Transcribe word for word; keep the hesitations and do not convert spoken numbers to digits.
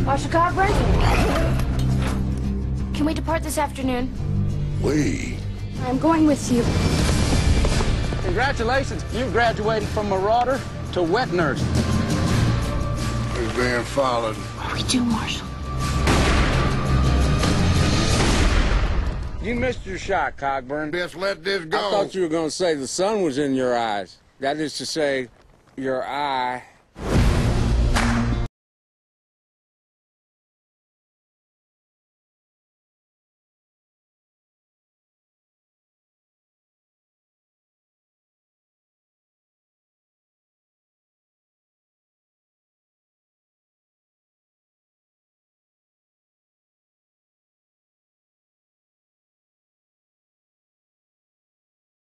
Marshal Cogburn? Can we depart this afternoon? We? I'm going with you. Congratulations, you graduated from Marauder to wet nurse. Who's being followed? What do we do, Marshal? You missed your shot, Cogburn. Just let this go. I thought you were going to say the sun was in your eyes. That is to say, your eye